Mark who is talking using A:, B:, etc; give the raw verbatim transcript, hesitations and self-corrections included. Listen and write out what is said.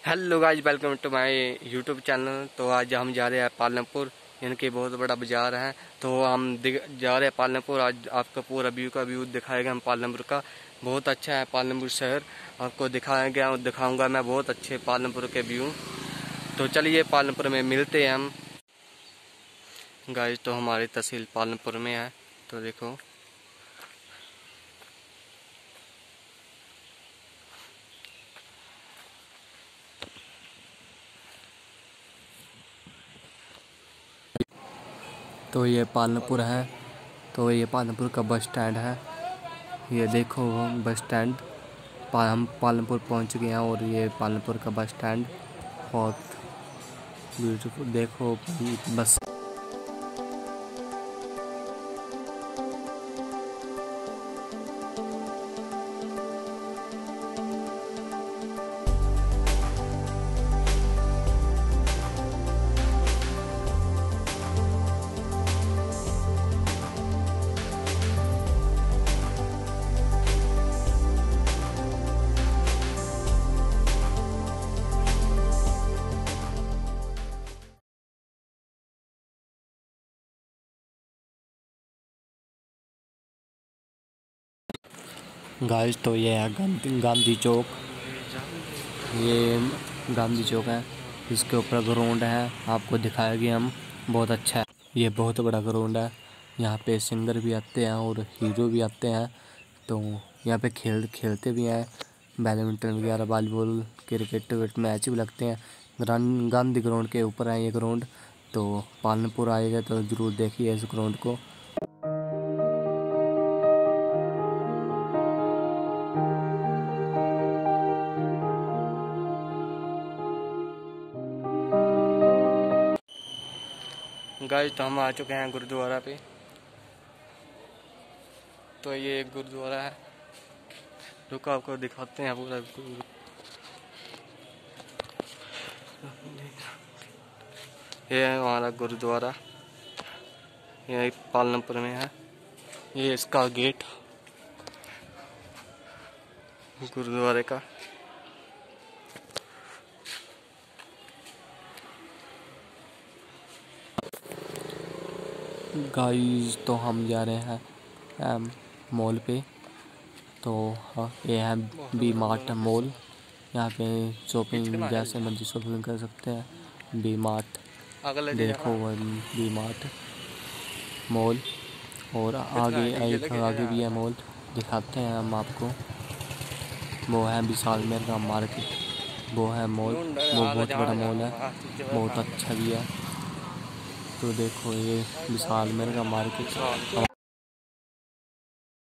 A: Hello guys, welcome to my YouTube channel. तो आज हम जा रहे हैं पालमपुर, इनके बहुत बड़ा बाजार है। तो हम जा रहे हैं पालमपुर। आज आपका पूरा व्यू का व्यू दिखाएगा हम पालमपुर का। बहुत अच्छा है पालमपुर शहर, आपको दिखाएंगे और दिखाऊंगा मैं बहुत अच्छे पालमपुर के व्यू। तो चलिए पालमपुर में मिलते हैं हम गाइस। तो हमारी तहसील पालमपुर में है। तो देखो तो ये पालमपुर है। तो ये पालमपुर का बस स्टैंड है। ये देखो बस स्टैंड, हम पालमपुर पहुंच गए हैं और ये पालमपुर का बस स्टैंड बहुत ब्यूटीफुल। देखो बस गाइस। तो ये है गांधी गांधी चौक। ये गांधी चौक है, इसके ऊपर ग्राउंड है, आपको दिखाएंगे हम। बहुत अच्छा है, ये बहुत बड़ा ग्राउंड है। यहाँ पे सिंगर भी आते हैं और हीरो भी आते हैं। तो यहाँ पे खेल खेलते भी हैं, बैडमिंटन वगैरह, वॉलीबॉल, क्रिकेट मैच भी लगते हैं। गांधी ग्राउंड के ऊपर है ये ग्राउंड। तो पालमपुर आएगा तो ज़रूर देखिए इस ग्राउंड को। गाइस तो हम आ चुके हैं गुरुद्वारा पे। तो ये एक गुरुद्वारा है, रुको आपको दिखाते हैं पूरा। ये है हमारा गुरुद्वारा, ये पालमपुर में है। ये इसका गेट गुरुद्वारे का। गाइस तो हम जा रहे हैं मॉल पे। तो हाँ, ये है बी मार्ट मॉल। यहाँ पे शॉपिंग जैसे मर्जी शॉपिंग कर सकते हैं। बी मार्ट देखो, बी मार्ट मॉल। और आगे एक आगे भी है मॉल, दिखाते हैं हम आपको। वो है विशाल मेगा मार्केट, वो है मॉल, वो बहुत बड़ा मॉल है, बहुत अच्छा भी है। तो देखो ये विशाल मेगा मार्केट।